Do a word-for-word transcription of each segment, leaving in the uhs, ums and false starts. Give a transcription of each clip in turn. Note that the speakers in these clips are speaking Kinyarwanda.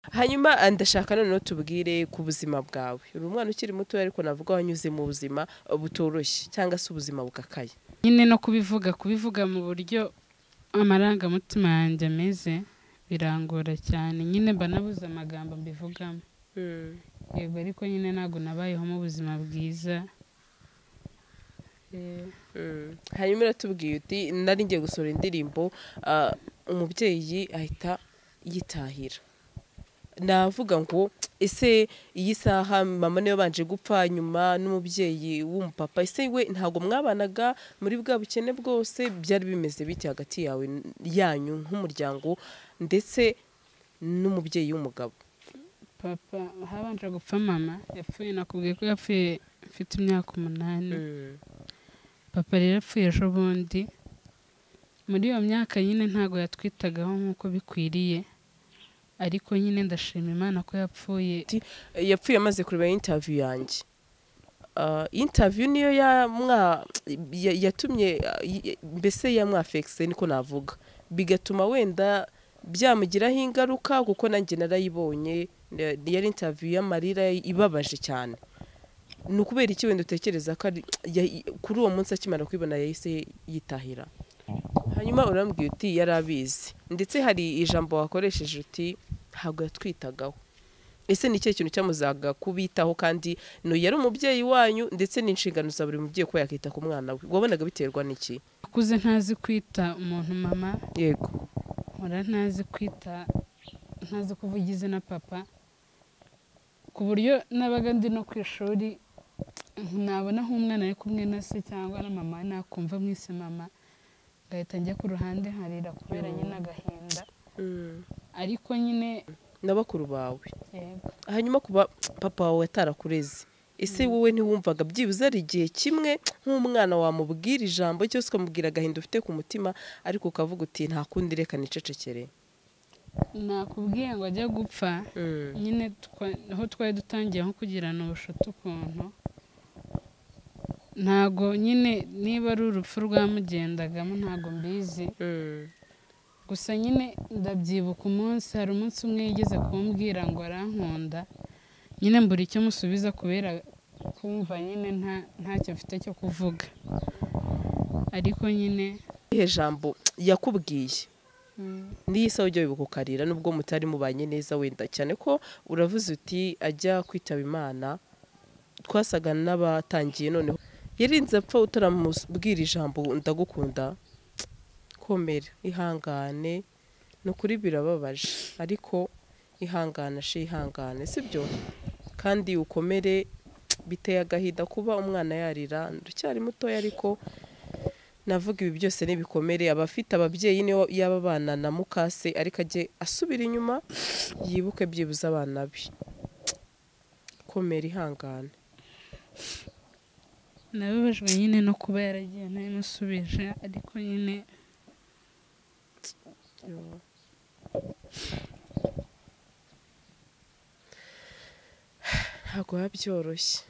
hanyuma ndashaka noneho tubwire ku buzima bwawe. Uri umwana ukiri muto ariko navuga wanyuze mu buzima butoroshye cyangwa se ubuzima bukakaye. Nyine no kubivuga kubivuga mu buryo amarangamutima yanjye ameze birangora cyane. Nyine mba nabuze amagambo mbivugamo. Yego ariko nyine ntabwo nabayeho mu buzima bwiza. Hanyuma uratubwiye uti nari ngiye gusura indirimbo umubyeyi ahita yitahira. Navuga ngo ese iyi saha mama niyo banje gupfa nyuma n'umubyeyi w'umupapa, ese we ntago mwabanaga muri bwa bukene bwose? Byari bimeze bite hagati yawe yanyu nk'umuryango ndetse n'umubyeyi w'umugabo? Papa habanje gupfa mama, yapfuye nakubwiye ko yapfuye mfite imyaka umunani. Papa rero yapfuye ejo bundi. Muri iyo myaka nyine ntago yatwitagaho nk'uko bikwiriye, ariko nyine ndashima Imana ko yapfuye. Yapfuye amaze kureba interview yanjye. Interview niyo yatumye mbese yamwafexe niko navuga, bigatuma wenda byamugiraho ingaruka kuko nanjye narayibonye. Yari interview y'amarira ibabaje cyane. Ni ukubera iki wenda utekereza ko kuri uwo munsi akimara kwibona yahise yitahira? Hanyuma urambwiye uti yarabizi, ndetse hari ijambo wakoresheje uti ntabwo yatwitagaho. Ese ni ikihe kintu cyamuzaga kubitaho kandi no yari umubyeyi wanyu ndetse n'inshingano za buri mubyeyi ko yakita ku mwana we? Wabonaga biterwa n'iki? Kuze ntazi kwita umuntu mama. Yego. Ora ntazi kwita, ntazi kuvugiza na papa, ku buryo nabaga ndi no ku ishuri nabona nk'umwana ari kumwe na se cyangwa na mama nakumva mwise mama ngahita njya ku ruhande harira kubera nyine agahinda. Ariko nyine n'abakuru bawe. Yego. Hanyuma kuba papa wawe atarakureze, ese wowe ntiwumvaga byibuze ari igihe kimwe nk'umwana wamubwira ijambo cyose ukamubwira agahinda ufite ku mutima ariko ukavuga uti nta kundi reka nicecekere? Nakubwiye ngo ajya gupfa nyine aho twari dutangiye nko kugirana ubushuti ukuntu, ntago nyine niba ari urupfu rwamugendagamo ntago mbizi. Gusa nyine ndabyibuka umunsi, hari umunsi umwe yigeze kumbwira ngo arankunda, nyine mbura icyo musubiza kubera kumva nyine ntacyo mfite cyo kuvuga. Ariko nyine ihe jambo yakubwiye niyi sawa ujya wibuka ukarira nubwo mutari mubanye neza wenda, cyane ko uravuze uti ajya kwitaba Imana twasaga n'abatangiye noneho yarinze apfa utaramubwira ijambo ndagukunda. Komera, ihangane, nukuri birababaje ariko ihangana she ihangane, sibyo? Kandi ukomere, biteye agahinda kuba umwana yarira, nducyari muto ariko navuga ibi byose nibikomere. Abafite ababyeyi niyo yababana na mukase ariko aje asubira inyuma yibuke byibuze abana be. Komera, ihangane. Nababajwe nyine no kuba yaragiye namusubije ariko nyine ntabwo byoroshye.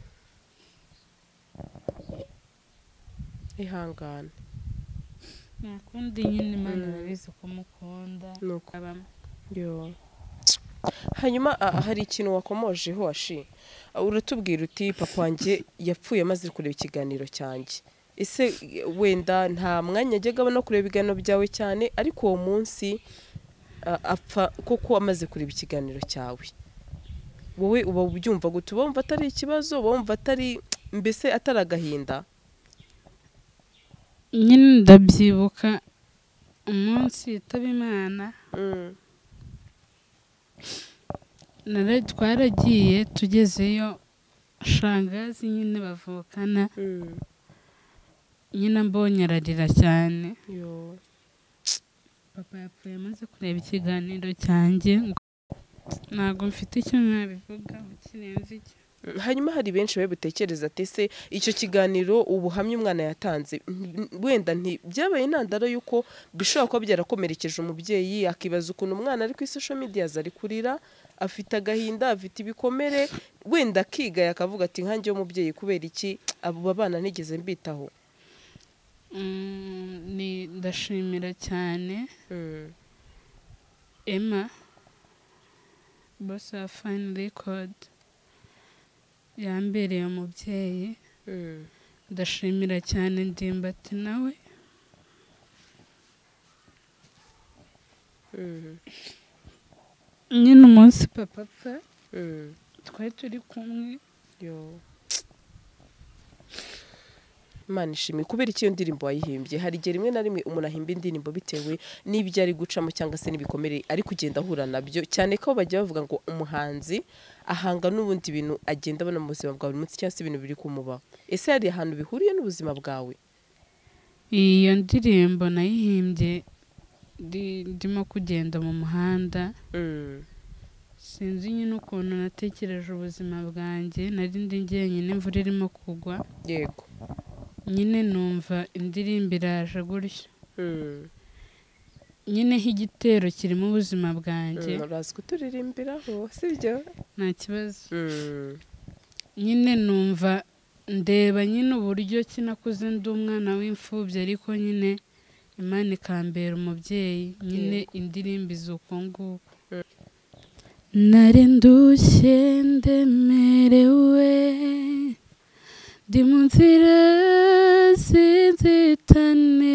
Ihangane. nakundi nyine Imana irabizi ko mukunda. Yo. Hanyuma hari ikintu wakomojeho washi, uratubwira uti papa wanjye yapfuye amaze kureba ikiganiro cyanjye. Ese wenda nta mwanya ajyaga no kureba ibiganiro byawe cyane ariko uwo munsi apfa kuko amaze kureba ikiganiro cyawe, wowe uba ubyumva gute? Uba wumva atari ikibazo? Uba wumva atari mbese atari agahinda? Nyine ndabyibuka umunsi yitaba Imana, nare twaragiye tugezeyo shangazi nyine bavukana, nyine mbonye ararira cyane. Papa yapfuye amaze kureba ikiganiro cyanjye, ntabwo mfite icyo nabivuga kirenze icyo. Hanyuma hari benshi babe butekereza ati se icyo kiganiro ubuhamya umwana yatanze wenda nti byabaye intandaro yuko bishobora kuba byarakomerekeje umubyeyi, akibaza ukuntu umwana ari ku social media zari kurira, afite agahinda, afite ibikomere, wenda akiga yakavuga ati nkanjye umubyeyi kubera iki abo bana ntigeze mbitaho? ni ndashimira cyane Emma boss wa fine record yambereye umubyeyi ndashimira cyane ndimbati nawe nyine umunsi papa apfa twari turi kumwe yo Imana ishimwe kubera iki iyo ndirimbo wayihimbye hari igihe rimwe na rimwe umuntu ahimba indirimbo bitewe n'ibyo ari gucamo cyangwa se n'ibikomere ari kugenda ahura nabyo cyane ko bajya bavuga ngo umuhanzi ahanga n'ubundi bintu agenda abona mu buzima bwa buri munsi cyangwa se ibintu biri kumubaho ese hari ahantu bihuriye n'ubuzima bwawe iyo ndirimbo nayihimbye ndimo kugenda mu muhanda sinzi nyine ukuntu natekereje ubuzima bwanjye nari ndi njyenyine imvura irimo kugwa yego nyine numva indirimbo iraje gutyo nyine nk'igitero kirimo ubuzima bwanjye urazi kuturirimbiraho sibyo nta kibazo nyine numva ndeba nyine uburyo kinakuze ndi umwana w'imfubyi ariko nyine Imana ikambera umubyeyi nyine indirimbo izuko nguko nari ndushye ndemerewe ndi mu nzira z'inzitane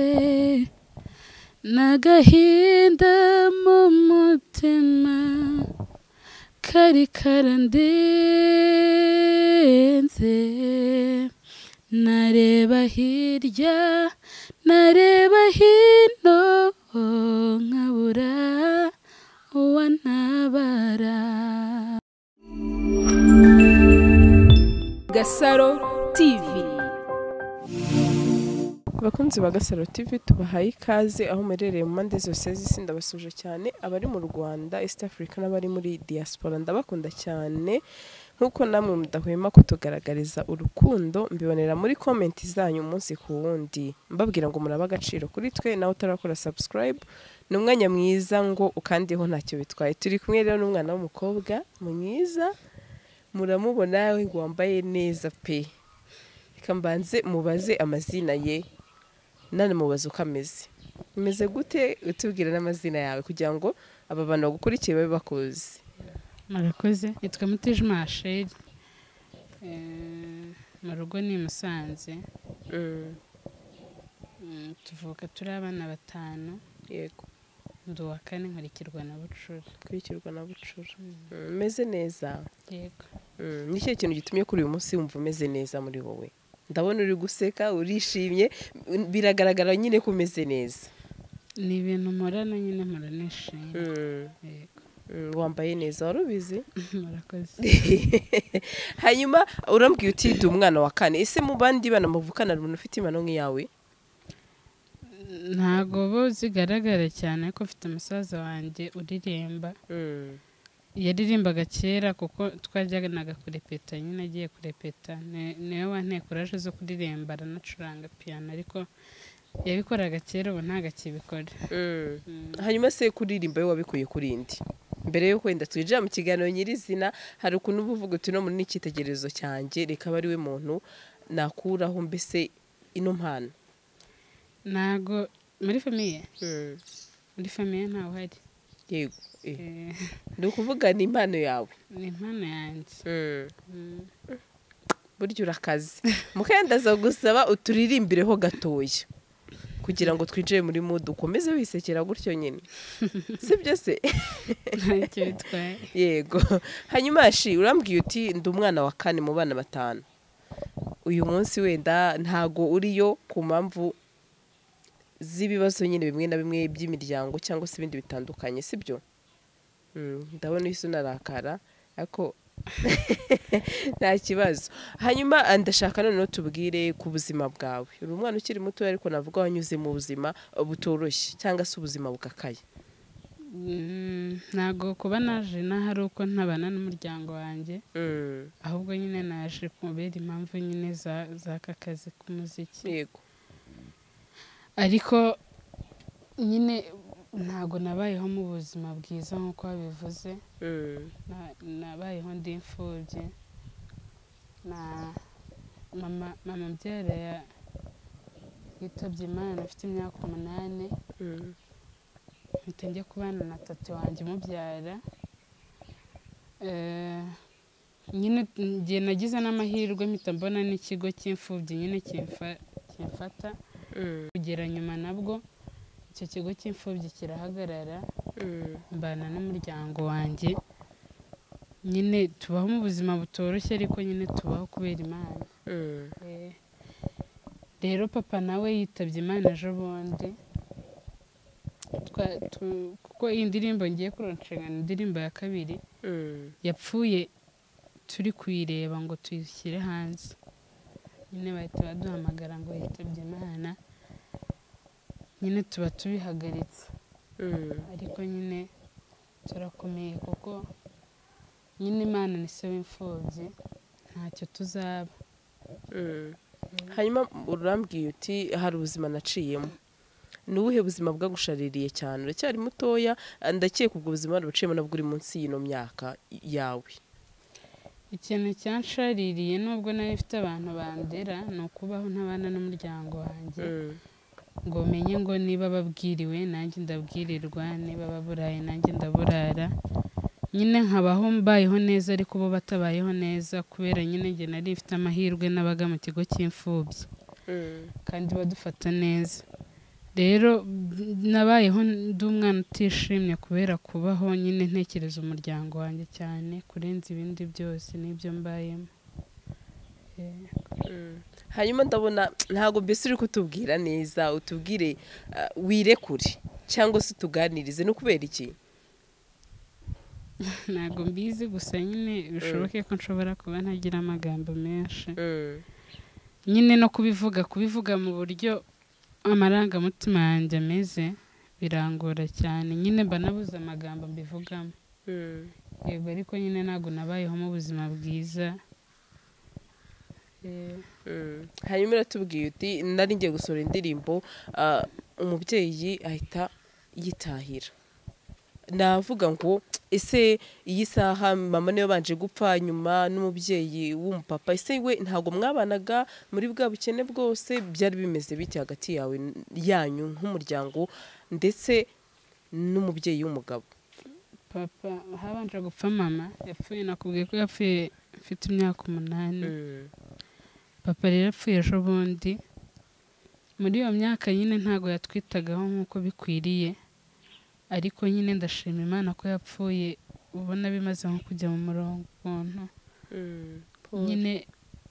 n'agahinda mu mutima kari karandenze nareba hirya nareba hino nkabura uwantabara. Gasaro T V. Abakunzi ba Gasaro T V tubahaye ikaze aho merereye mu mande zose z'isi ndabasuje cyane abari mu Rwanda East Africa n'abari muri diaspora ndabakunda cyane nkuko namwe mudahwema kutugaragariza urukundo mbibonera muri comment zanyu umunsi ku wundi mbabwira ngo muraba agaciro kuri twe nawe utarakora subscribe n'umwanya mwiza ngo ukandiho ntacyo bitwaye turi kumwe rero n'umwana w'umukobwa mwiza muramubona we ngo wambaye neza pe ikambanze mubaze amazina ye nane mubaze uko ameze umeze gute utubwira n'amazina yawe kugira ngo aba bantu bagukurikiye babe bakuzi. Murakoze yitwa Mutijima Asheri mu rugo ni Musanze tuvuka turi abana batanu yego ndi uwa kane nkurikirwa na bucura kurikirwa na bucura umeze neza yego ni cyo kintu gitumye kuri uyu munsi wumva umeze neza muri wowe ndabona uri guseka urishimye biragaragara nyine ko umeze neza ni ibintu mporana nyine mporanishimye yego wambaye neza warubizi murakoze hanyuma urambwiye uti ndi umwana wa kane ese mu bandi bana muvukana umuntu ufite impano nk'iyawe ntago bo zigaragara cyane ko ufite umusaza wanjye uririmba yaririmbaga kera kuko twajyanaga kurepeta nyine agiye kurepeta niyo wanteye kuraje zo kuririmba aranacuranga piano ariko yabikoraga kera ubu ntago akibikora. Hanyuma se kuririmba we wabikuye kuri indi mbere yo kwenda twinjira mu kiganiro nyirizina hari ukuntu uba uvuga uti no muri n'ikitegerezo cyanjye reka aba ari we muntu nakuraho mbese ino mpano ntago muri famiye muri famiye ntawe uhari yego ndi ukuvuga ni impano yawe ni impano yanjye burya urakaze mukandaza gusaba uturirimbireho gatoya kugira ngo twinjire muri mood ukomeze wisekera gutyo nyine sibyo se ntacyo bitwaye yego hanyuma shi urambwiye uti ndi umwana wa kane mu bana batanu uyu munsi wenda ntago uriyo ku mpamvu z'ibibazo nyine bimwe na bimwe by'imiryango cyangwa se ibindi bitandukanye sibyo ndabona isi unarakara ariko nta kibazo hanyuma ndashaka noneho tubwire ku buzima bwawe uri umwana ukiri muto ariko navuga wanyuze mu buzima butoroshye cyangwa se ubuzima bukakaye. Ntago kuba naje n'ahari uko ntabana n'umuryango wanjye ahubwo nyine naje kubera impamvu nyine z'aka kazi k'umuziki yego ariko nyine ntago nabayeho mu buzima bwiza nk'uko babivuze nabayeho ndi imfubyi na mama mama mbyara yitabye Imana afite imyaka umunani mpita njya kubana na tata wanjye umubyara eh, nyine ngiye nagize n'amahirwe mpita mbona n'ikigo cy'imfubyi nyine kimfa- kimfata kugera nyuma nabwo icyo kigo cy'imfubyi kirahagarara mbana n'umuryango wanjye nyine tubaho mu buzima butoroshye ariko nyine tubaho kubera Imana. Eh, rero papa nawe yitabye Imana ejo bundi Twa- tu- kuko iyi ndirimbo ngiye kuronshinga ni indirimbo ya kabiri yapfuye turi kuyireba ngo tuyishyire hanze nyine bahita baduhamagara ngo yitabye Imana nyine tuba tubihagaritse ariko nyine turakomeye kuko nyine Imana ni se w'imfubyi ntacyo tuzaba. hanyuma urambwiye uti hari ubuzima naciyemo, ni ubuhe buzima bwagushaririye cyane? uracyari mutoya, ndakeka ubwo buzima wabuciyemo nabwo uri munsi y'ino myaka yawe. Ikintu cyanshaririye nubwo nari mfite abantu bandera ni ukubaho ntabana n'umuryango wanjye ngo menye ngo niba babwiriwe nanjye ndabwirirwa, niba baburaye nanjye ndaburara, nyine nkabaho mbayeho neza ariko bo batabayeho neza kubera nyine njye nari mfite amahirwe n'abaga mu kigo cy'imfubyi kandi badufata neza. Rero nabayeho ndi umwana utishimye kubera kubaho nyine ntekereza umuryango wanjye cyane kurenza ibindi byose n'ibyo mbayemo. hanyuma ndabona ntabwo mbese uri kutubwira neza, utubwire uh, wirekure cyangwa se utuganirize, no kubera iki? Ntabwo mbizi gusa nyine bishoboke ko nshobora kuba ntagira amagambo menshi nyine no kubivuga kubivuga mu buryo amarangamutima yanjye ameze birangora cyane, nyine mba nabuze amagambo mbivugamo. Yego ariko nyine ntabwo nabayeho mu buzima bwiza. hanyuma uratubwiye uti nari ngiye gusohora indirimbo, uh, umubyeyi ahita yitahira. navuga ngo ese iyi saha mama niyo banje gupfa nyuma n'umubyeyi w'umupapa, ese we ntago mwabanaga muri bwa bukene bwose? byari bimeze bite hagati yawe yanyu nk'umuryango ndetse n'umubyeyi w'umugabo? Papa habanje gupfa mama, yapfuye nakubwiye ko yapfuye mfite imyaka umunani. Papa rero yapfuye ejo bundi. Muri iyo myaka nyine ntago yatwitagaho nk'uko bikwiriye, ariko nyine ndashima Imana ko yapfuye ubona bimaze nko kujya mu murongo ukuntu. Nyine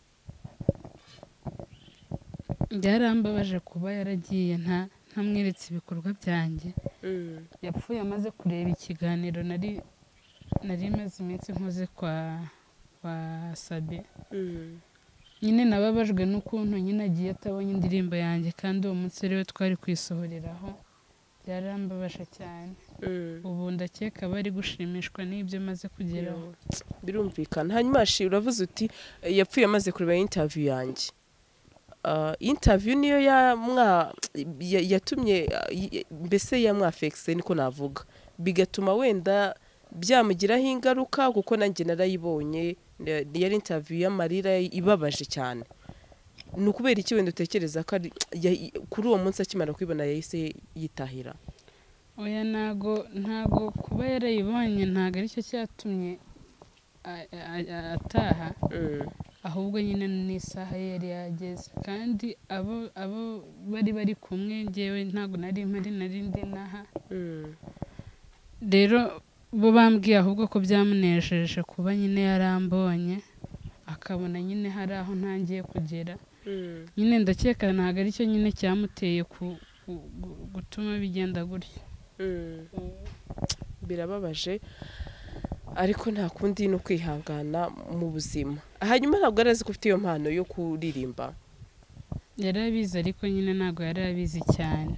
byarambabaje kuba yaragiye nta ntamweretse ibikorwa byanjye. Yapfuye amaze kureba ikiganiro nari nari maze iminsi nkoze kwa kwa Sabe. Nyine nababajwe n'ukuntu nyine agiye atabonye indirimbo yanjye kandi uwo munsi rero twari kwisohoreraho. Byarambabaje cyane. Ubu ndakeka bari gushimishwa n'ibyo maze kugeraho. Birumvikana. hanyuma shi uravuze uti yapfuye amaze kureba interview yanjye. Uh, interview niyo ya mwa yatumye mbese ya mwafexe niko navuga, bigatuma wenda byamugiraho ingaruka kuko nanjye narayibonye. Yari interview y'amarira ibabaje cyane. Nukubera iki wenda utekereza ko kuri uwo munsi akimara kwibona yahise yitahira? Oya nago ntago kuba yarayibonye ntago ari cyo cyatumye ataha. Ahubwo nyine n'isaha yari yageze kandi abo abo bari bari kumwe ngewe ntago nari mpari nari ndi naha. Rero bo bambwiye ahubwo ko byamunejeje kuba nyine yarambonye akabona nyine hari aho ntangiye kugera. Nyine ndakeka ntago ari cyo nyine cyamuteye gutuma bigenda gutyo. Birababaje ariko nta kundi no kwihangana mu buzima. Hanyuma ntabwo arazi ko ufite iyo mpano yo kuririmba? Yarabizi ariko nyine ntabwo yarabizi cyane.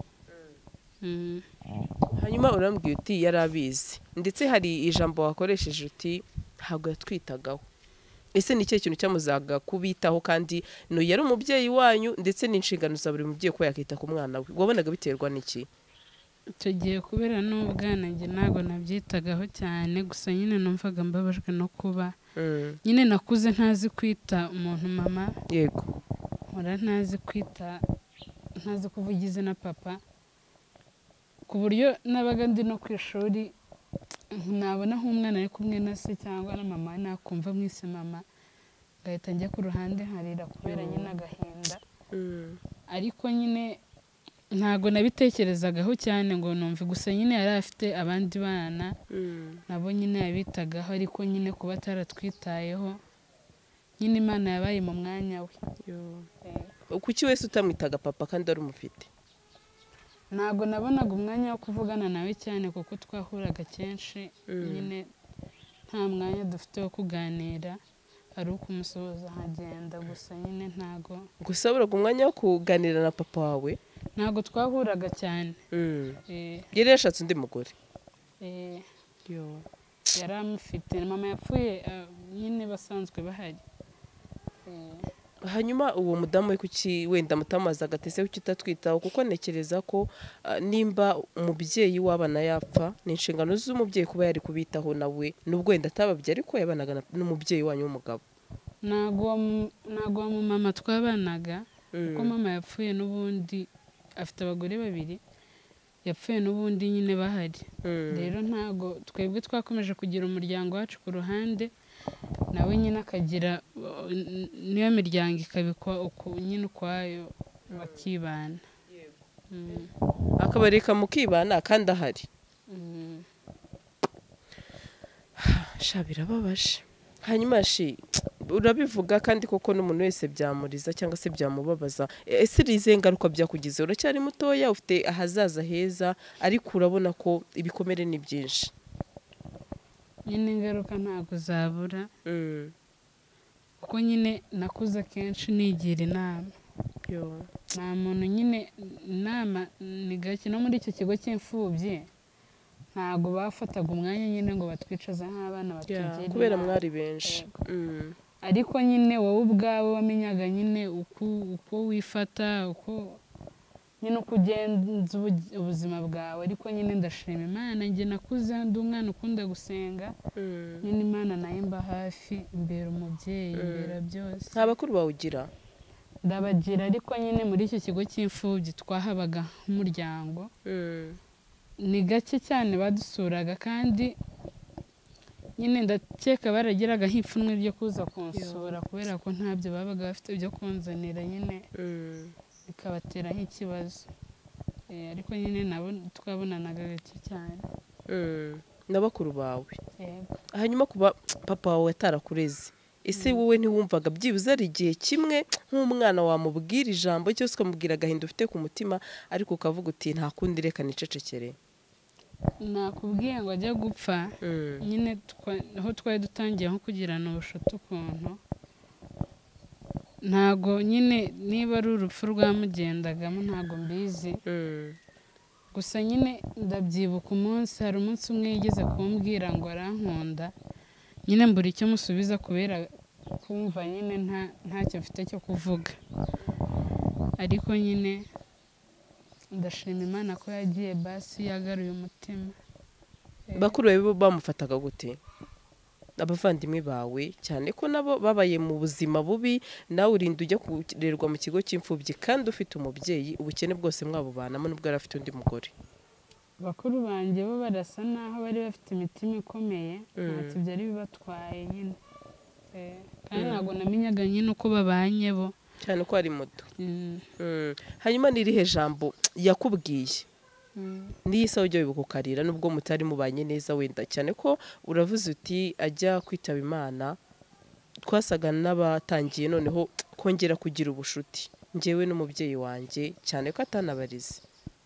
Hanyuma urambwiye uti yarabizi, ndetse hari ijambo wakoresheje uti ntabwo yatwitagaho. Ese ni ikihe kintu cyamuzaga kubitaho kandi no yari umubyeyi wanyu ndetse n'inshingano za buri mubyeyi ko yakita ku mwana we? Wabonaga biterwa n'iki? Icyo gihe kubera n'ubwana njye ntabwo nabyitagaho cyane, gusa nyine numvaga mbabajwe no kuba nyine nakuze ntazi kwita umuntu mama. Yego. Nkora ntazi kwita ntazi kuvugiza na papa, ku buryo nabaga ndi no ku ishuri nabona nk'umwana ari kumwe na se cyangwa na mama nakumva mwise mama ngahita njya ku ruhande nkarira kubera nyine agahinda ariko nyine ntago nabitekerezagaho cyane ngo numve gusa nyine yari afite abandi bana nabo nyine yabitagaho ariko nyine kuba ataratwitayeho nyine Imana yabaye mu mwanya we. Kuki wese utamwitaga papa kandi ari umufite? Ntago nabonaga umwanya wo kuvugana nawe cyane kuko twahuraga kenshi nyine nta mwanya dufite wo kuganira ari ukumusoza nkagenda gusa nyine ntago gusa buraga umwanya wo kuganira na papa wawe ntago twahuraga cyane. Yari yashatse undi mugore? Yari amufite, mama yapfuye nyine basanzwe bahari. Hanyuma uwo mudamu we kuki wenda mutamaza agatese kuki utatwitaho? Kuko ntekereza ko nimba umubyeyi w'abana yapfa ni inshingano z'umubyeyi kuba yari kubitaho nawe nubwo wenda atababye ariko yabanaga n'umubyeyi wanyu w'umugabo. Ntago ntago mu mama twabanaga kuko mama yapfuye n'ubundi afite abagore babiri yapfuye n'ubundi nyine bahari. Rero ntago twebwe twakomeje kugira umuryango wacu ku ruhande nawe nyine akagira niyo miryango ikabikwa nyine ukwayo bakibana akabareka mukibana kandi ahari. Sha birababaje. Hanyuma shi urabivuga kandi koko n'umuntu wese byamuriza cyangwa se byamubabaza. Ese rize ngaruka byakugize? Uracyari mutoya ufite ahazaza heza ariko urabona ko ibikomere ni byinshi. Nyine ingaruka ntago zabura kuko nyine nakuze kenshi nigira inama. Nta muntu nyine inama ni gake no muri icyo kigo cy'imfubyi ntago bafataga umwanya nyine ngo batwicaza nk'abana batugira kubera mwari benshi. Ariko nyine wowe ubwawe wamenyaga nyine uko wifata uko nyine uko ugenza ubuzima bwawe ariko nyine ndashima Imana njye nakuze ndi umwana ukunda gusenga nyine Imana nayo mba hafi imbere umubyeyi imbere byose. Nta bakuru bawugira? Ndabagira ariko nyine muri icyo kigo cy'imfubyi twahabaga nk'umuryango ni gake cyane badusuraga kandi nyine ndakeka baragiraga nk'ipfunwe ryo kuza kunsura kubera ko ntabyo babaga bafite byo kunzanira nyine bikabatera nk'ikibazo. Ariko nyine nabo twabonanaga gake cyane na bakuru bawe. Hanyuma kuba papa wawe atarakureze ese wowe ntiwumvaga byibuze ari igihe kimwe nk'umwana wamubwira ijambo cyose ukamubwira agahinda ufite ku mutima ariko ukavuga uti nta kundi reka nicecekere? Nakubwiye ngo ajya gupfa nyine aho twari dutangiye nko kugirana ubushuti ukuntu ntago nyine niba ari urupfu rwamugendagamo ntago mbizi gusa nyine ndabyibuka umunsi hari umunsi umwe yigeze kumbwira ngo arankunda nyine mbura icyo musubiza kubera kumva nyine ntacyo mfite cyo kuvuga ariko nyine ndashima Imana ko yagiye basi yagaruye umutima. Bakuru bawe bamufataga gute? Abavandimwe bawe cyane ko nabo babaye mu buzima bubi nawe urinda ujya kurerwa mu kigo cy'imfubyi kandi ufite umubyeyi ubukene bwose mwabubanamo nubwo yari afite undi mugore. Bakuru banjye bo barasa naho bari bafite imitima ikomeye ntacyo byari bibatwaye nyine kandi ntabwo namenyaga nyine uko babanye bo cyane ko ari muto. Hanyuma n'irihe jambo yakubwiye niyi sawa ujya wibuka ukarira nubwo mutari mubanye neza wenda cyane ko uravuze uti ajya kwitaba Imana twasaga n'abatangiye noneho kongera kugira ubushuti njyewe n'umubyeyi wanjye cyane ko atanabarize?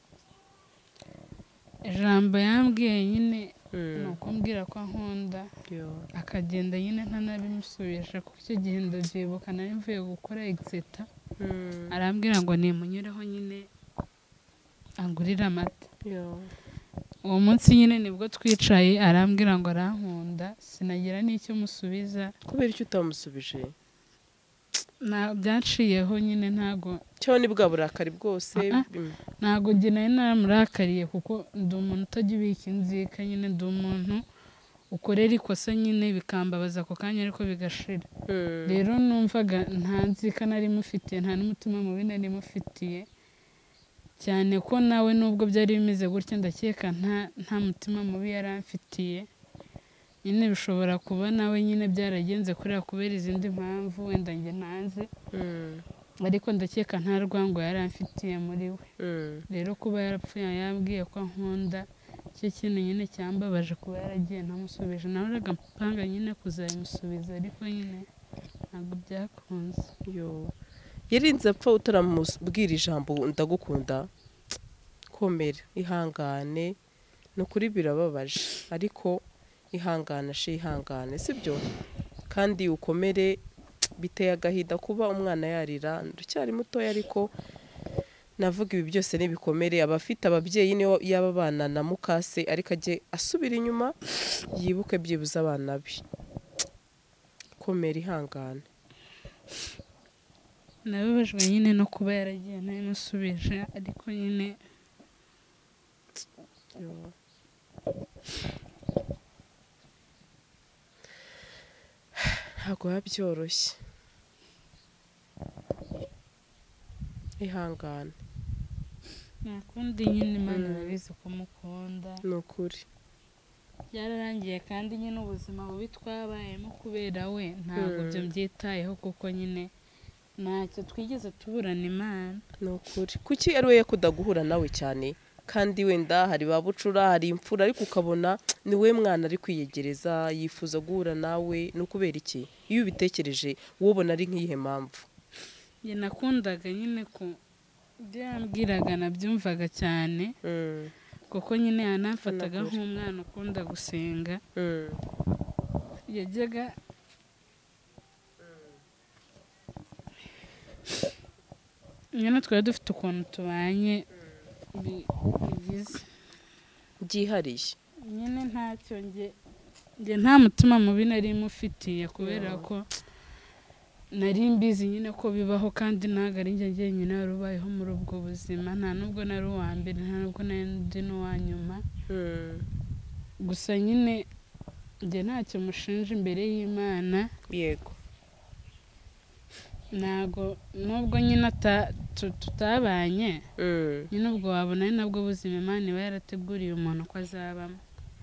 Ijambo yambwiye nyine ni ukumbwira ko ankunda akagenda nyine ntanabimusubisha kuko icyo gihe ndabyibuka nari mvuye gukora exeta arambwira ngo nimunyureho nyine angurira amata. Uwo munsi nyine nibwo twicaye arambwira ngo arankunda sinagira n'icyo musubiza. Kubera icyo utamusubije? Byanciyeho nyine ntago cyo ni bwa burakari bwose ntago njye nari namurakariye kuko ndi umuntu utajya ubika inzika nyine ndi umuntu ukorera ikosa nyine bikambabaza ako kanya ariko bigashira. Rero numvaga nta nzika nari mufitiye nta n'umutima mubi nari mufitiye cyane ko nawe nubwo byari bimeze gutya ndakeka nta nta mutima mubi yari amfitiye nyine bishobora kuba nawe nyine byaragenze kuriya kubera izindi mpamvu wenda njye ntazi ariko ndakeka nta rwango yari amfitiye muri we rero kuba yarapfuye yambwiye ko ankunda icyo kintu nyine cyambabaje kuba yaragiye ntamusubije nawe uragapanga nyine kuzayimusubiza ariko nyine ntabwo byakunze. yarinze apfa utaramubwira ijambo ndagukunda? komera ihangane, ni ukuri birababaje ariko ihangane she ihangane sibyo, kandi ukomere. Biteye agahinda kuba umwana yarira, nducyari mutoya ariko navuga ibi byose n'ibikomere. Abafite ababyeyi niyo yaba bana na mukase ariko ajye asubira inyuma yibuke byibuze abana be. komera ihangane. nababajwe nyine no kuba yaragiye ntamusubije ariko nyine ntabwo biba byoroshye. ihangane. nakundi nyine Imana irabizi ko mukunda. ni ukuri byararangiye kandi nyine ubuzima bubi twabayemo kubera we ntabwo byo mbyitayeho kuko nyine ntacyo twigeze tuburana Imana. ni ukuri kuki ari we yakunda guhura nawe cyane kandi wenda hari ba bucura hari imfura ariko ukabona ni we mwana ari kwiyegereza yifuza guhura nawe, ni ukubera iki? iyo ubitekereje wowe ubona ari nk'iyihe mpamvu? njye nakundaga nyine ko ibyo yambwiraga nabyumvaga cyane kuko nyine yanamfataga nk'umwana ukunda gusenga. yajyaga nyine twari dufite ukuntu tubanye bigize byihariye nyine ntacyo njye njye nta mutima mubi nari mufitiye kubera ko nari mbizi nyine ko bibaho kandi ntabwo ari njye njyenyine wari ubayeho muri ubwo buzima, nta nubwo nari uwa mbere nta nubwo nari ndi n'uwa nyuma. gusa nyine njye ntacyo mushinja imbere y'Imana. yego ntabwo nubwo nyine tutabanye nyine ubwo wabona ari nabwo buzima Imana iba yarateguriye umuntu ko azabamo.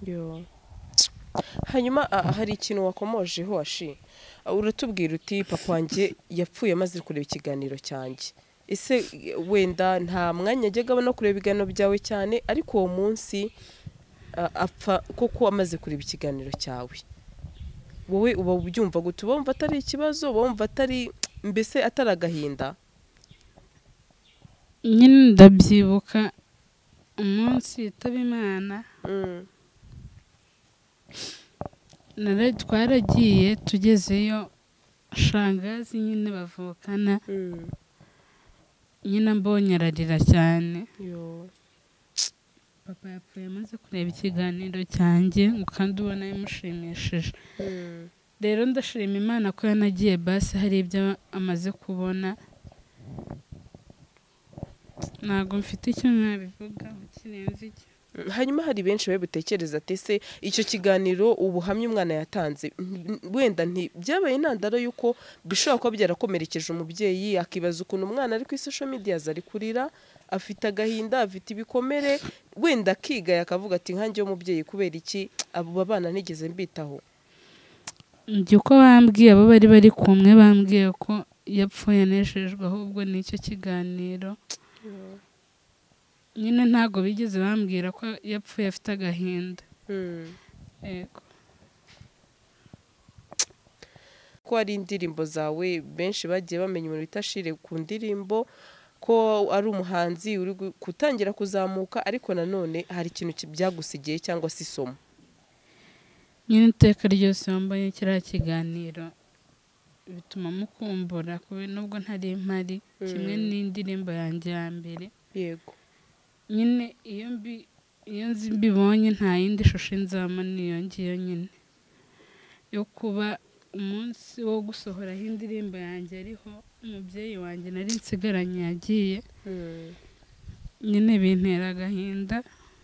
hanyuma hari ikintu wakomojeho ashi, uratubwira uti papa wanjye yapfuye amaze kureba ikiganiro cyanjye. ese wenda nta mwanya ajyaga abona kureba ibiganiro byawe cyane ariko uwo munsi apfa koko amaze kureba ikiganiro cyawe, wowe uba ubyumva gute? uba wumva atari ikibazo? uba wumva atari mbese atari agahinda? nyine ndabyibuka umunsi yitaba Imana twaragiye tugezeyo shangazi nyine bavukana nyine mbonye ararira cyane. papa yapfuye amaze kureba ikiganiro cyanjye kandi ubona yamushimishije. rero ndashima Imana ko yanagiye basi hari ibyo amaze kubona. ntabwo mfite icyo nabivugaho kirenze iki. hanyuma hari benshi bari butekereza ati ese icyo kiganiro ubuhamya umwana yatanze wenda ntibyabaye intandaro y'uko bishobora kuba byarakomerekeje umubyeyi, akibaza ukuntu umwana ari kuri social media ari kurira afite agahinda afite ibikomere, wenda akiga akavuga ati nkanjye w'umubyeyi kubera iki abo bana nigeze mbitaho. njye uko bambwiye abo bari bari kumwe bambwiye ko yapfuye anejejwe ahubwo n'icyo kiganiro. nyine ntabwo bigeze bambwira ko yapfuye afite agahinda. yego ko ari indirimbo zawe benshi bagiye bamenya umuntu bita Shire ku ndirimbo ko ari umuhanzi uri gutangira kuzamuka ariko nanone hari ikintu byagusigiye cyangwa se isomo. nyine iteka ryose wambaye kiriya kiganiro bituma mukumbura kubera nubwo ntari mpari kimwe n'indirimbo yanjye ya mbere. yego nyine iyo mbi iyo nzi mbibonye nta yindi shusho nzama niyo ngiyo nyine yo kuba umunsi wo gusohoraho indirimbo yanjye ariho umubyeyi wanjye nari nsigaranye yagiye. nyine bintera agahinda.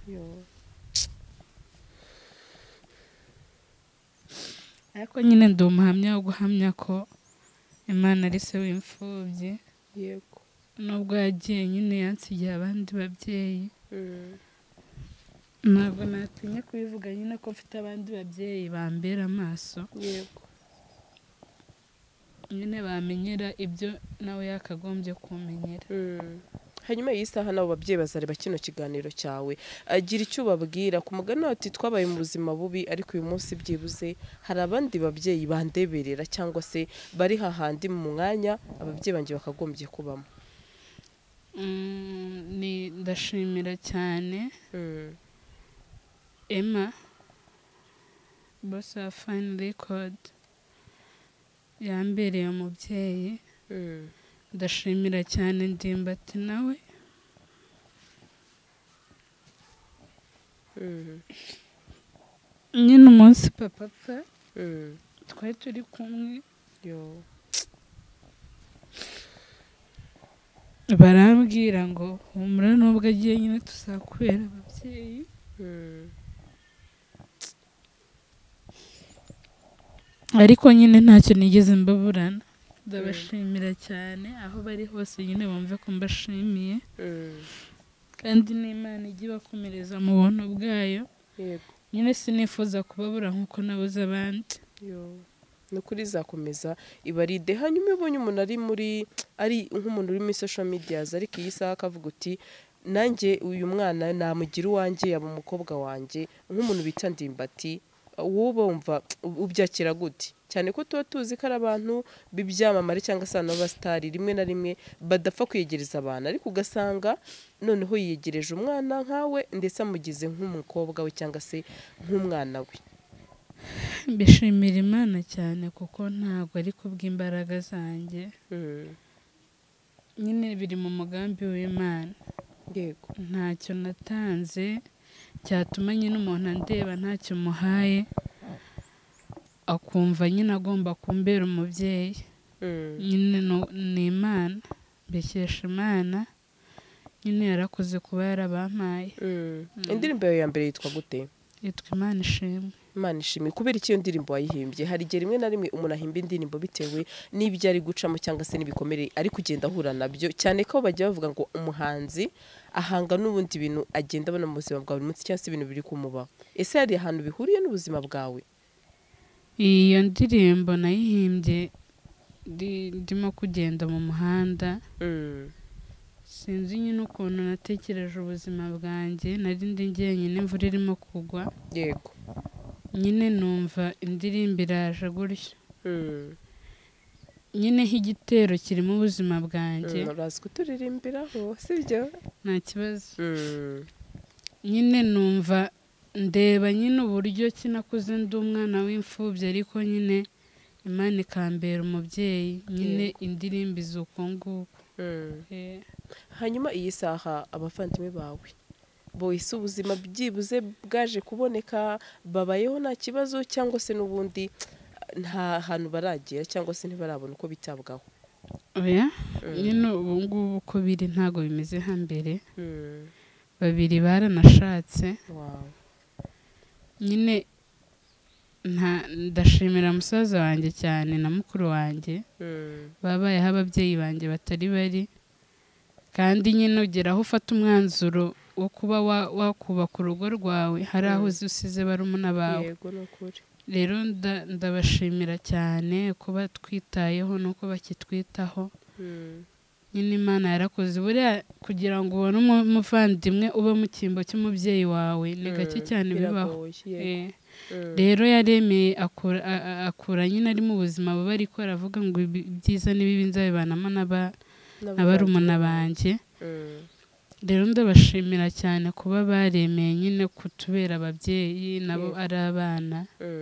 ariko nyine ndi umuhamya wo guhamya ko Imana ari se w'imfubyi. yego. nubwo yagiye nyine yansigiye abandi babyeyi. ntabwo natinya kubivuga nyine ko mfite abandi babyeyi bambera amaso yego nyine bamenyera ibyo nawe yakagombye kumenyera. hanyuma iyi saha nabo babyeyi bazareba kino kiganiro cyawe, agira icyo ubabwira ku mugani ati twabaye mu buzima bubi ariko uyu munsi byibuze hari abandi babyeyi bandeberera cyangwa se bari hahandi mu mwanya ababyeyi banjye bakagombye kubamo. ni ndashimira cyane Emma boss wa Fine Record yambereye umubyeyi. ndashimira cyane Ndimbati nawe nyine umunsi papa apfa twari turi kumwe barambwira ngo humura nubwo agiye nyine tuzakubera ababyeyi. ariko nyine ntacyo nigeze mbaburana. ndabashimira cyane aho bari hose nyine bumve ko mbashimiye kandi n'Imana ijye ibakomereza mu buntu bwayo. nyine sinifuza kubabura nk'uko nabuze abandi. ni ukuri izakomeza ibaride. hanyuma iyo ubonye umuntu ari muri ari nk'umuntu uri muri social media ariko iyi saha akavuga uti nanjye uyu mwana namugira uwanjye yaba umukobwa wanjye, nk'umuntu bita Ndimbati, wowe wumva ubyakira gute? cyane ko tuba tuzi ko ari abantu b'ibyamamare cyangwa se abantu b'abasitari rimwe na rimwe badapfa kwiyegereza abantu, ariko ugasanga noneho yiyegereje umwana nkawe ndetse amugize nk'umukobwa we cyangwa se nk'umwana we. mbishimira Imana cyane kuko ntabwo ari kubw'imbaraga zanjye, nyine biri mu mugambi w'Imana. yego ntacyo natanze cyatuma nyine umuntu andeba ntacyo muhaye akumva nyine agomba kumbera umubyeyi. nyine ni Imana, mbikesha Imana, nyine yarakoze kuba yarabampaye. indirimbo yawe ya mbere yitwa gute? yitwa Imana ishimwe. Imana ishimwe. kubera iki iyo ndirimbo wayihimbye? hari igihe rimwe na rimwe umuntu ahimba indirimbo bitewe n'ibyo ari gucamo cyangwa se n'ibikomere ari kugenda ahura nabyo, cyane ko bajya bavuga ngo umuhanzi ahanga n'ubundi bintu agenda abona mu buzima bwa buri munsi cyangwa se ibintu biri kumubaho. ese hari ahantu bihuriye n'ubuzima bwawe? iyo ndirimbo nayihimbye ndimo kugenda mu muhanda. sinzi nyine ukuntu natekereje ubuzima bwanjye, nari ndi njyenyine imvura irimo kugwa. yego nyine numva indirimbo iraje gutyo. nyine nk'igitero kirimo ubuzima bwanjye. urazi kuturirimbiraho sibyo? nta kibazo. nyine numva ndeba nyine uburyo kinakuze ndi umwana w'imfubyi ariko nyine Imana ikambera umubyeyi. nyine indirimbo izuko nguko. hanyuma iyi saha abavandimwe bawe boyise ubuzima byibuze bwaje kuboneka babayeho nta kibazo cyangwa se n'ubundi nta hantu baragera cyangwa se ntibarabona uko bitabwaho? oya nyine ubu ngubu uko biri ntabwo bimeze hambere. babiri baranashatse. nyine ndashimira musaza wanjye cyane na mukuru wanjye babayeho ababyeyi banjye batari bari, kandi nyine ugera aho ufata umwanzuro wo kuba wakubaka urugo rwawe hari aho uzi usize barumuna bawe. rero ndabashimira cyane kuba twitayeho nuko bakitwitaho. nyine Imana yarakoze. buriya kugira ngo ubone umuvandimwe uba mu cyimbo cy'umubyeyi wawe ni gake cyane bibaho. rero yaremeye akura nyine ari mu buzima buba ariko aravuga ngo ibyiza n'ibibi nzabibanamo n'abarumuna banjye. rero ndabashimira cyane kuba baremeye nyine kutubera ababyeyi nabo ari abana.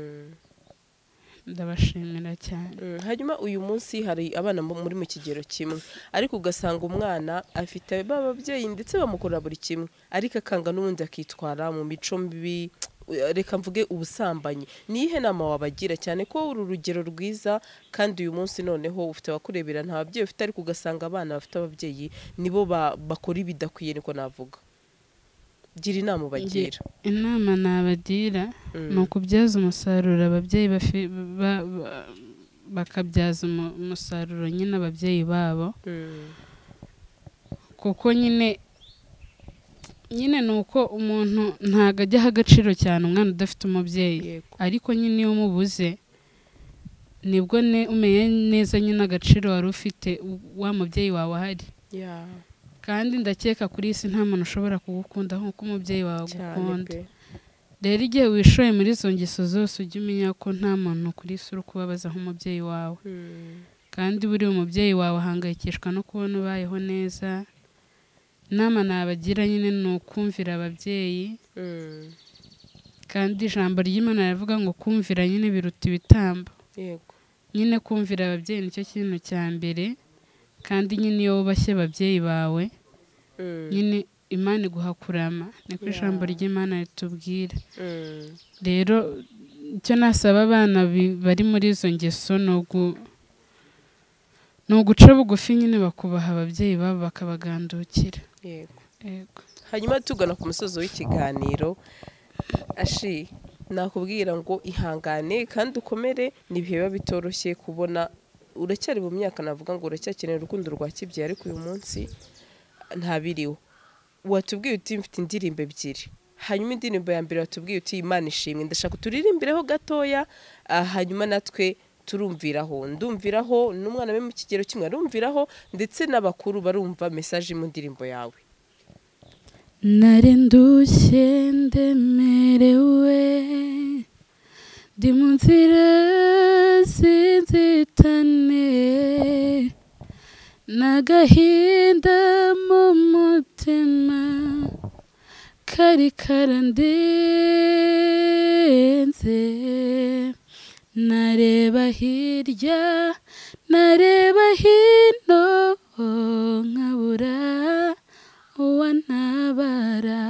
ndabashimira cyane. hanyuma uyu munsi hari abana muri mu kigero kimwe ariko ugasanga umwana afite bababyeyi ndetse bamukorera buri kimwe ariko akanga n'ubundi akitwara mu mico mibi, reka mvuge ubusambanyi. niyihe nama wabagira? cyane ko uru rugero rwiza kandi uyu munsi noneho ufite abakurebera nta babyeyi ufite ariko ugasanga abana bafite ababyeyi nibo bakora ibidakwiye, niko navuga. gira inama ubagira. inama nabagira ni ukubyaza umusaruro ababyeyi bakabyaza umusaruro nyine ababyeyi babo, kuko nyine nyine nuko umuntu ntago ajya agaciro cyane umwana udafite umubyeyi ariko nyine iyo mubuze nibwo ne umenye neza nyine agaciro wari ufite wa mubyeyi wawe ahari kandi ndakeka kuri isi nta muntu ushobora kugukunda nk'uko umubyeyi wawe agukunda rero igihe wishoye muri izo ngeso zose ujye umenya ko nta muntu kuri isi uri kubabaza nk'umubyeyi wawe kandi buri umubyeyi wawe ahangayikishwa no kubona ubayeho neza. Inama nabagira nyine ni ukumvira ababyeyi kandi ijambo ry'Imana rivuga ngo kumvira nyine biruta ibitambo. Nyine kumvira ababyeyi nicyo kintu cya mbere kandi nyine iyo wubashye ababyeyi bawe nyine Imana iguha kurama niko ijambo ry'Imana ritubwira. Rero icyo nasaba abana bari muri izo ngeso ni uguca bugufi nyine bakubaha ababyeyi babo bakabagandukira. Hanyuma tugana ku musozo w'ikiganiro, ashi nakubwira ngo ihangane kandi ukomere, nibihe biba bitoroshye kubona uracyari mu myaka navuga ngo uracyakeneye urukundo rwa kibyeyi ariko uyu munsi ntabiriho. Watubwiye uti mfite indirimbo ebyiri, hanyuma indirimbo ya mbere watubwiye uti Imana ishimwe, ndashaka turirimbireho gatoya, hanyuma natwe turumviraho ndumviraho n'umwana we mu kigero kimwe arumviraho ndetse n'abakuru barumva message mu ndirimbo yawe. Nari ndushye ndemerewe ndi mu nzira zinzitane n'agahinda mu mutima kari karandenze, nareba hirya nareba hino nkabura uwantabara.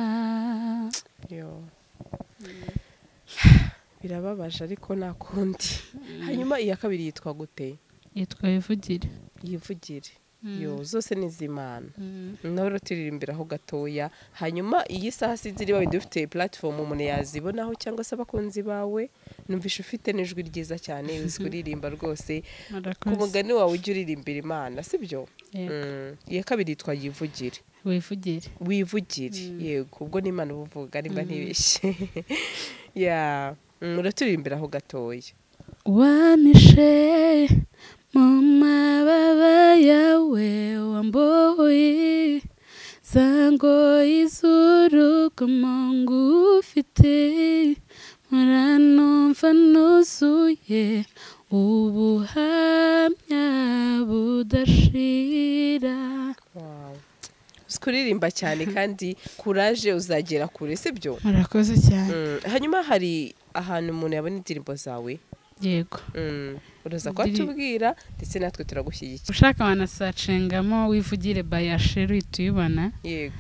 Birababaje ariko nakundi. Hanyuma iya kabiri yitwa gute? Yitwa Yivugire. Yivugire. Yo zose ni z'Imana. Nawe rotiririmbiraho gatoya. Hanyuma iyi saha sinziri bawe dufite platform umuntu yazibonaho cyangwa se abakunzi bawe. Numvisha ufite n'ijwi ryiza cyane uzi kuririmba rwose. Ku mugani wawe ujye uririmbira Imana, sibyo? Iya kabiri yitwa Yivugire. Wivugire. Wivugire. Yego ubwo ni Imana uvuga nimba ntibeshye. Ya uraturimbiraho gatoya. Wamishe mu mababa yawe wamboye zango iz'urugomo ngufite, muranumva nuzuye ubuhamya budashira. Kuririmba cyane kandi courage uzagera kure, sibyo? Murakoze cyane. Hanyuma hari ahantu umuntu yabona indirimbo zawe? Yego. Uraza kwatubwira ndetse natwe turagushyigikira. Ushaka wanasacengamo Wivugire by Asheru tuyibona. Yego.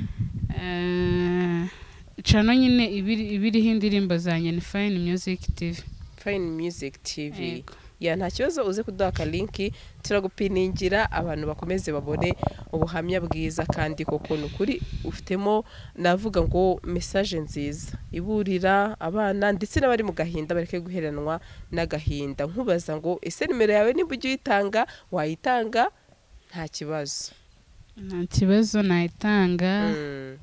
Eh chano nyine ibiriho indirimbo zanjye ni Fine Music T V. Fine Music T V. Ya nta kibazo uze kuduha linki turagupiningira abantu bakomeze babone ubuhamya bwiza kandi koko nukuri ufitemo navuga ngo message nziza iburira abana ndetse n'abari mu gahinda bareke guheranwa n'agahinda. Nkubaza ngo ese nimero yawe niba ujye uyitanga wayitanga nta kibazo? Nta kibazo nayitanga.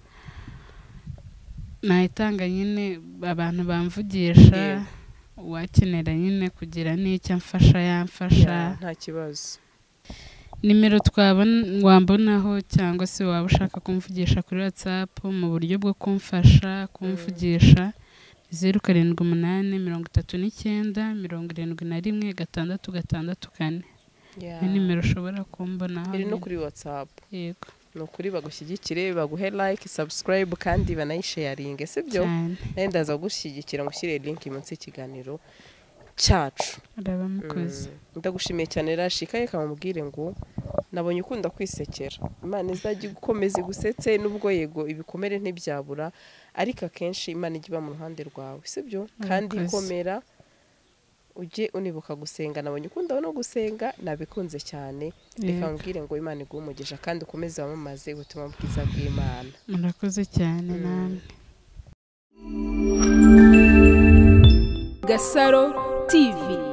Nayitanga nyine abantu bamvugisha wakenera nyine kugira n'icyo amfasha yamfasha nta kibazo. Nimero twabona wambonaho cyangwa se waba ushaka kumvugisha kuri WhatsApp mu buryo bwo kumfasha kumvugisha zeru karindwi umunani mirongo itatu n'icyenda mirongo irindwi na rimwe gatandatu gatandatu kane. Ni nimero ushobora kumbonaho. Iri no kuri WhatsApp. Yego. No kuri bagushyigikire baguhe like subscribe kandi banayisharinge, sibyo? Nenda za gushyigikira ngushyire link munsi y'ikiganiro cyacu. Arabamukoze. Ndagushimiye cyane rashikaye kamubwire ngo nabonye ukunda kwisekera. Imana izajye gukomeza gusetse nubwo yego ibikomere ntibyabura ariko akenshi Imana igiba mu ruhande rwawe, sibyo? Kandi ikomera ujye unibuka gusenga. Nabonye ukunda no gusenga nabikunze cyane. Reka mbwire ngo Imana igumugisha kandi ukomeze wamamaze ubutumwa bwiza bw'Imana. Murakoze cyane namwe. Gasaro T V.